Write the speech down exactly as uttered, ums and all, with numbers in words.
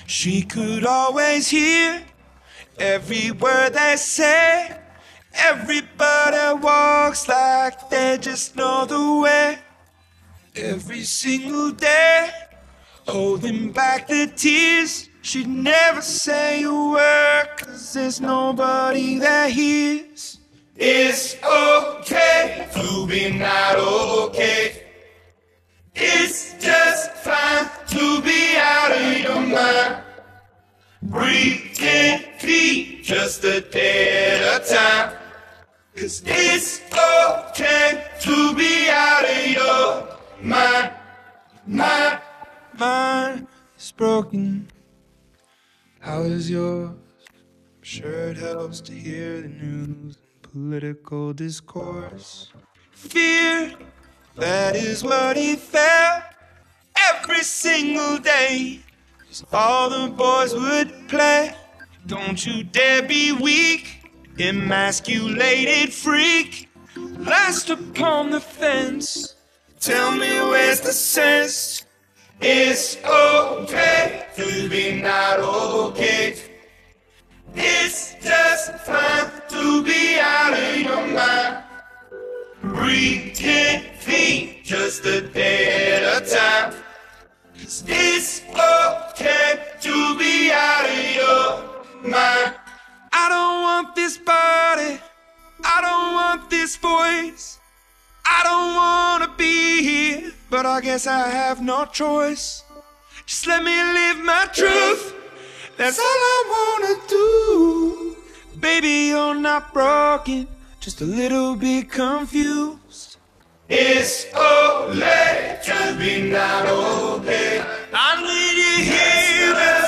She could always hear every word they say. Everybody walks like they just know the way. Every single day, holding back the tears. She'd never say a word, 'cause there's nobody that hears. It's okay to be not okay. It's just fine to be out of your mind. Breathing feet just a day at a time. 'Cause it's okay to be out of your mind. My mind is broken. How is yours? I'm sure it helps to hear the news and political discourse. Fear, that is what he felt every single day. 'Cause all the boys would play. Don't you dare be weak, emasculated freak. Last upon the fence. Tell me where's the sense? It's okay to be not okay. It's just fine to be out of your mind. Breathing feet just a day at a time. 'Cause it's okay to be out of your mind. I don't want this body, I don't want this voice. I don't wanna be here, but I guess I have no choice. Just let me live my truth, that's all I wanna do. Baby, you're not broken, just a little bit confused. It's okay to be not okay. I need you here.